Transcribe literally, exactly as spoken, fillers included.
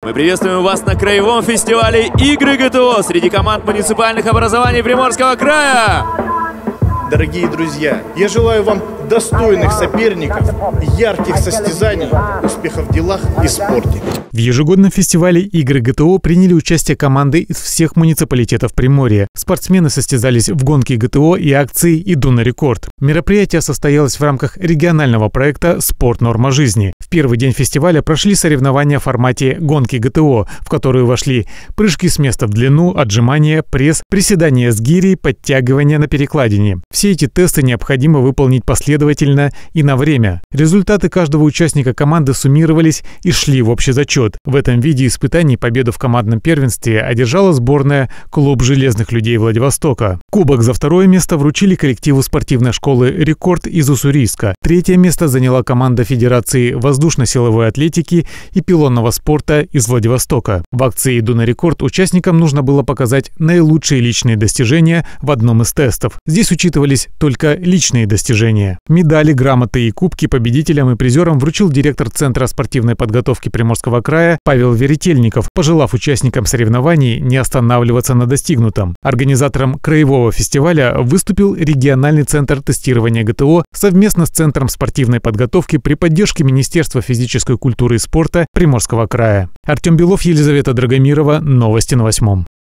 Мы приветствуем вас на краевом фестивале «Игры ГТО» среди команд муниципальных образований Приморского края. Дорогие друзья, я желаю вам достойных соперников, ярких состязаний, успехов в делах и спорте. В ежегодном фестивале «Игры ГТО» приняли участие команды из всех муниципалитетов Приморья. Спортсмены состязались в гонке ГТО и акции «Иду на рекорд». Мероприятие состоялось в рамках регионального проекта «Спорт. Норма жизни». В первый день фестиваля прошли соревнования в формате гонки ГТО, в которую вошли прыжки с места в длину, отжимания, пресс, приседания с гирей, подтягивания на перекладине. Все эти тесты необходимо выполнить последовательно и на время. Результаты каждого участника команды суммировались и шли в общий зачет. В этом виде испытаний победу в командном первенстве одержала сборная «Клуб железных людей Владивостока». Кубок за второе место вручили коллективу спортивной школы «Рекорд» из Уссурийска. Третье место заняла команда Федерации воздушно-силовой атлетики и пилонного спорта из Владивостока. В акции «Иду на рекорд» участникам нужно было показать наилучшие личные достижения в одном из тестов. Здесь учитывались только личные достижения. Медали, грамоты и кубки победителям и призерам вручил директор Центра спортивной подготовки Приморского края Павел Веретельников, пожелав участникам соревнований не останавливаться на достигнутом. Организатором краевого фестиваля выступил региональный центр тестирования ГТО совместно с Центром спортивной подготовки при поддержке Министерства физической культуры и спорта Приморского края. Артем Белов, Елизавета Драгомирова. Новости на восьмом.